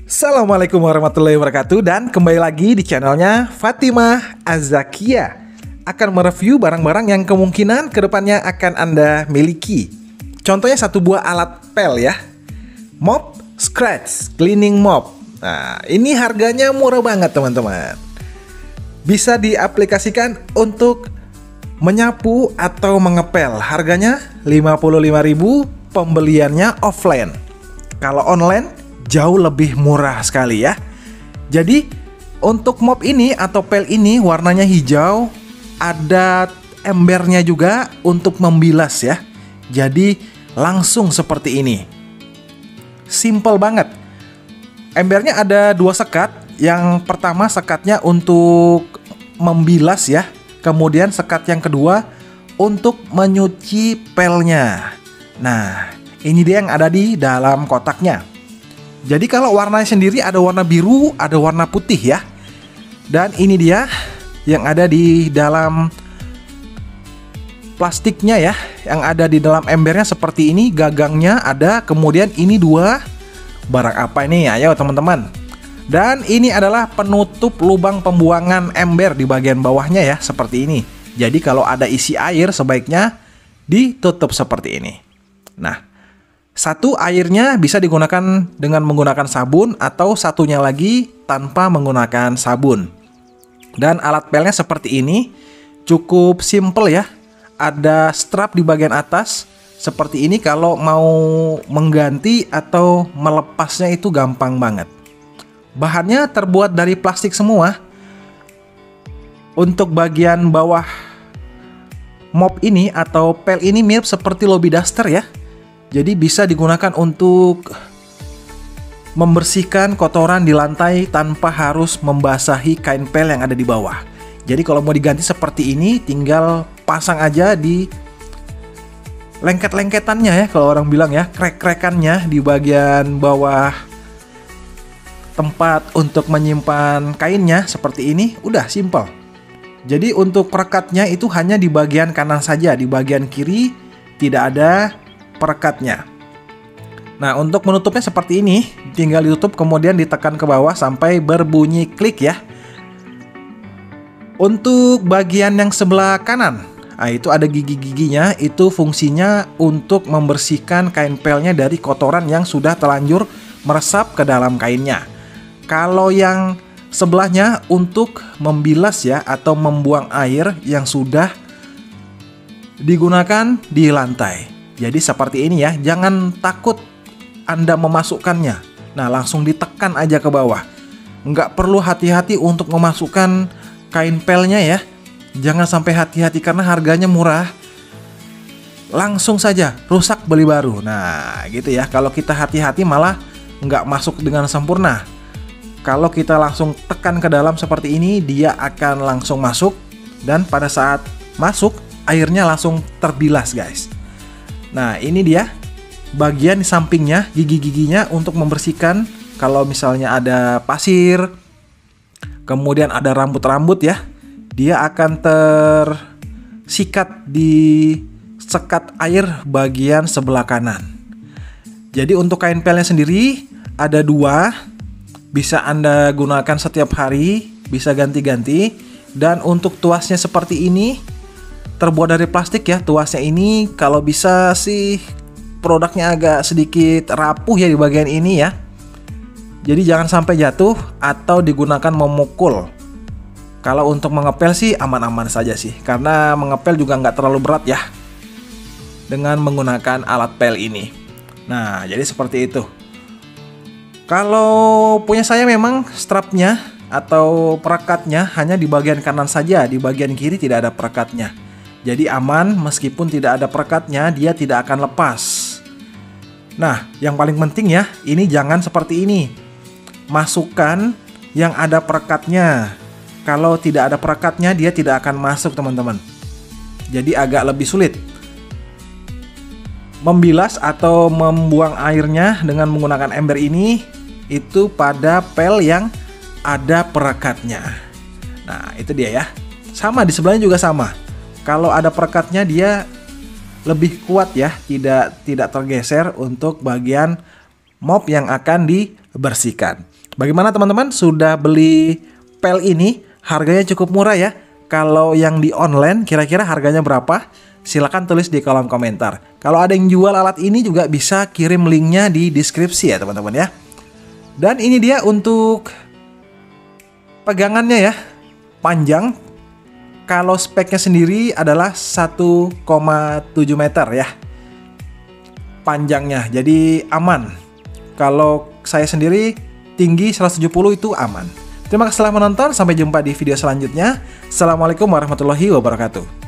Assalamualaikum warahmatullahi wabarakatuh. Dan kembali lagi di channelnya Fatimah Azakia. Akan mereview barang-barang yang kemungkinan kedepannya akan Anda miliki. Contohnya satu buah alat pel ya, mop scratch cleaning mop. Nah, ini harganya murah banget teman-teman. Bisa diaplikasikan untuk menyapu atau mengepel. Harganya 55.000, pembeliannya offline. Kalau online jauh lebih murah sekali ya. Jadi untuk mop ini atau pel ini warnanya hijau, ada embernya juga untuk membilas ya. Jadi langsung seperti ini. Simple banget. Embernya ada dua sekat. Yang pertama sekatnya untuk membilas ya. Kemudian sekat yang kedua untuk menyuci pelnya. Nah, ini dia yang ada di dalam kotaknya. Jadi kalau warnanya sendiri ada warna biru, ada warna putih ya. Dan ini dia yang ada di dalam plastiknya ya. Yang ada di dalam embernya seperti ini, gagangnya ada. Kemudian ini dua. Barang apa ini? Ayo teman-teman. Dan ini adalah penutup lubang pembuangan ember di bagian bawahnya ya, seperti ini. Jadi kalau ada isi air sebaiknya ditutup seperti ini. Nah, satu airnya bisa digunakan dengan menggunakan sabun atau satunya lagi tanpa menggunakan sabun. Dan alat pelnya seperti ini, cukup simple ya. Ada strap di bagian atas seperti ini, kalau mau mengganti atau melepasnya itu gampang banget. Bahannya terbuat dari plastik semua. Untuk bagian bawah mop ini atau pel ini mirip seperti lobby duster ya. Jadi bisa digunakan untuk membersihkan kotoran di lantai tanpa harus membasahi kain pel yang ada di bawah. Jadi kalau mau diganti seperti ini, tinggal pasang aja di lengket-lengketannya ya, kalau orang bilang ya, krek-krekannya di bagian bawah tempat untuk menyimpan kainnya seperti ini. Udah simple. Jadi untuk perekatnya itu hanya di bagian kanan saja, di bagian kiri tidak ada perekatnya. Nah, untuk menutupnya seperti ini, tinggal ditutup kemudian ditekan ke bawah sampai berbunyi klik ya. Untuk bagian yang sebelah kanan, nah itu ada gigi-giginya, itu fungsinya untuk membersihkan kain pelnya dari kotoran yang sudah terlanjur meresap ke dalam kainnya. Kalau yang sebelahnya untuk membilas ya, atau membuang air yang sudah digunakan di lantai. Jadi seperti ini ya, jangan takut Anda memasukkannya. Nah, langsung ditekan aja ke bawah. Nggak perlu hati-hati untuk memasukkan kain pelnya ya. Jangan sampai hati-hati karena harganya murah. Langsung saja rusak beli baru. Nah, gitu ya. Kalau kita hati-hati malah nggak masuk dengan sempurna. Kalau kita langsung tekan ke dalam seperti ini, dia akan langsung masuk. Dan pada saat masuk, airnya langsung terbilas guys. Nah, ini dia bagian di sampingnya, gigi-giginya untuk membersihkan. Kalau misalnya ada pasir, kemudian ada rambut-rambut ya, dia akan tersikat di sekat air bagian sebelah kanan. Jadi untuk kain pelnya sendiri ada dua, bisa Anda gunakan setiap hari, bisa ganti-ganti. Dan untuk tuasnya seperti ini, terbuat dari plastik ya tuasnya ini. Kalau bisa sih produknya agak sedikit rapuh ya di bagian ini ya. Jadi jangan sampai jatuh atau digunakan memukul. Kalau untuk mengepel sih aman-aman saja sih, karena mengepel juga nggak terlalu berat ya dengan menggunakan alat pel ini. Nah, jadi seperti itu. Kalau punya saya memang strapnya atau perekatnya hanya di bagian kanan saja, di bagian kiri tidak ada perekatnya. Jadi aman, meskipun tidak ada perekatnya dia tidak akan lepas. Nah, yang paling penting ya, ini jangan seperti ini. Masukkan yang ada perekatnya. Kalau tidak ada perekatnya dia tidak akan masuk teman-teman. Jadi agak lebih sulit membilas atau membuang airnya dengan menggunakan ember ini, itu pada pel yang ada perekatnya. Nah, itu dia ya. Sama di sebelahnya juga sama. Kalau ada perekatnya dia lebih kuat ya, tidak tergeser untuk bagian mop yang akan dibersihkan. Bagaimana teman-teman? Sudah beli pel ini? Harganya cukup murah ya. Kalau yang di online kira-kira harganya berapa? Silahkan tulis di kolom komentar. Kalau ada yang jual alat ini juga bisa kirim linknya di deskripsi ya teman-teman ya. Dan ini dia untuk pegangannya ya. Panjang. Kalau speknya sendiri adalah 1,7 meter ya. Panjangnya, jadi aman. Kalau saya sendiri tinggi 170 itu aman. Terima kasih telah menonton, sampai jumpa di video selanjutnya. Assalamualaikum warahmatullahi wabarakatuh.